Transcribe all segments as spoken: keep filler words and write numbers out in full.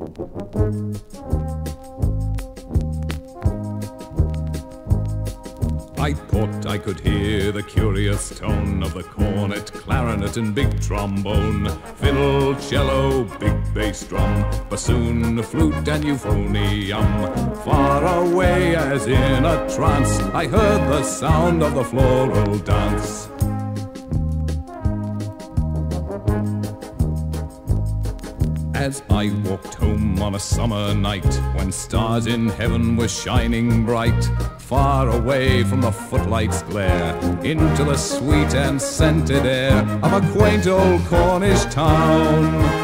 I thought I could hear the curious tone of the cornet, clarinet and big trombone, fiddle, cello, big bass drum, bassoon, flute and euphonium. Far away as in a trance, I heard the sound of the floral dance. As I walked home on a summer night, when stars in heaven were shining bright, far away from the footlights' glare, into the sweet and scented air of a quaint old Cornish town.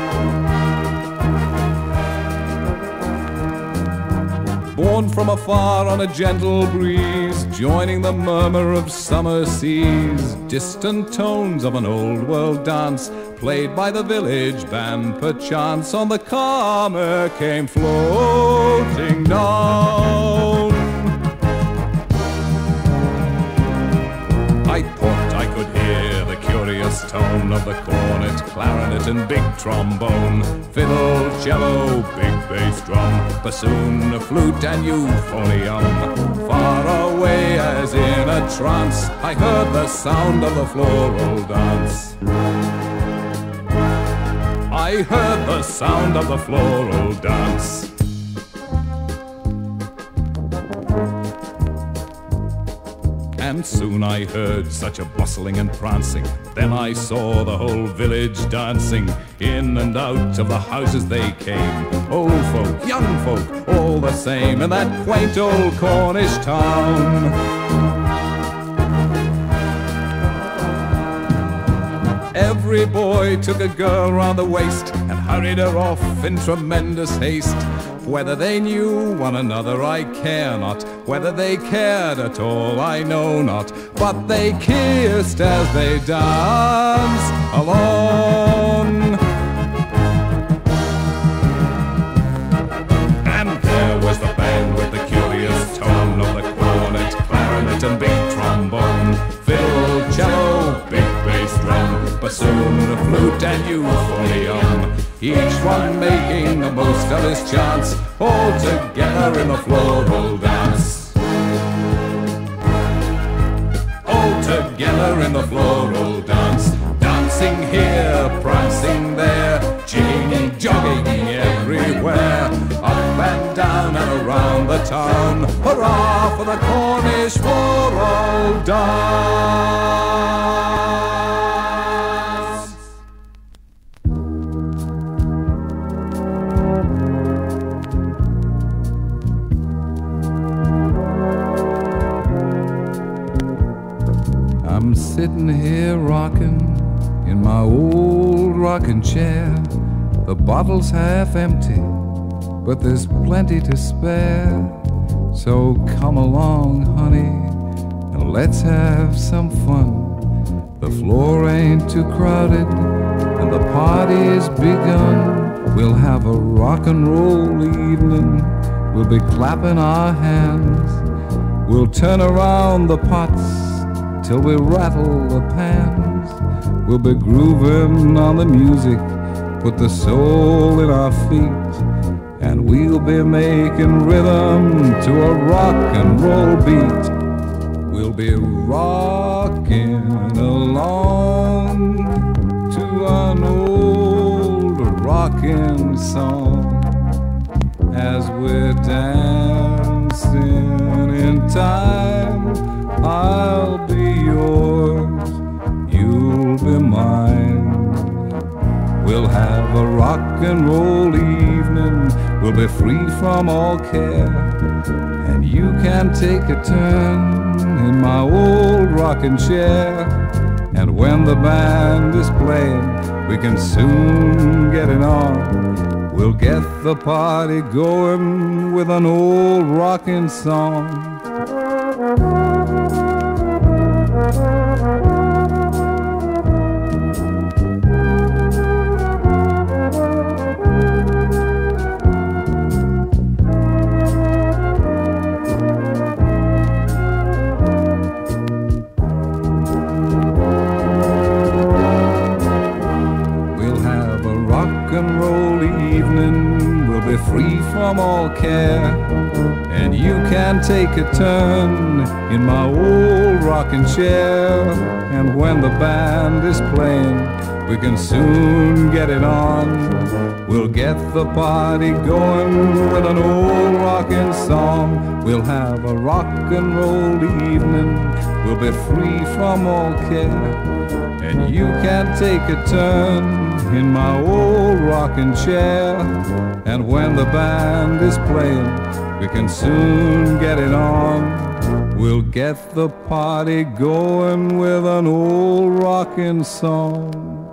Born from afar on a gentle breeze, joining the murmur of summer seas, distant tones of an old world dance, played by the village band perchance, on the calm air came floating down. I thought I could hear the curious tone of the cornet, clarinet and big trombone, fiddle, cello, big bass drum, bassoon, flute and euphonium. Far away as in a trance, I heard the sound of the floral dance. I heard the sound of the floral dance. And soon I heard such a bustling and prancing. Then I saw the whole village dancing. In and out of the houses they came, old folk, young folk, all the same, in that quaint old Cornish town. Every boy took a girl round the waist and hurried her off in tremendous haste. Whether they knew one another I care not, whether they cared at all I know not, but they kissed as they danced along. And there was the band with the curious tone of the cornet, clarinet and big trombone, fiddle, cello, big bass drum, bassoon, flute and euphonium, each one making the most of his chance, all together in the floral dance. All together in the floral dance, dancing here, prancing there, jigging, jogging everywhere, up and down and around the town. Hurrah for the Cornish floral dance! I'm sitting here rocking in my old rocking chair. The bottle's half empty, but there's plenty to spare. So come along, honey, and let's have some fun. The floor ain't too crowded, and the party's begun. We'll have a rock and roll evening. We'll be clapping our hands. We'll turn around the pots till we rattle the pans. We'll be grooving on the music, put the soul in our feet, and we'll be making rhythm to a rock and roll beat. We'll be rocking along to an old rocking song as we're dancing in time. I'll be yours, you'll be mine. We'll have a rock and roll evening. We'll be free from all care, and you can take a turn in my old rocking chair. And when the band is playing, we can soon get it on. We'll get the party going with an old rocking song. we'll be free from all care. And you can take a turn in my old rocking chair. And when the band is playing, we can soon get it on. We'll get the party going with an old rockin' song. We'll have a rock and roll evening, we'll be free from all care. And you can take a turn in my old rocking chair. And when the band is playing, we can soon get it on. We'll get the party going with an old rockin' song.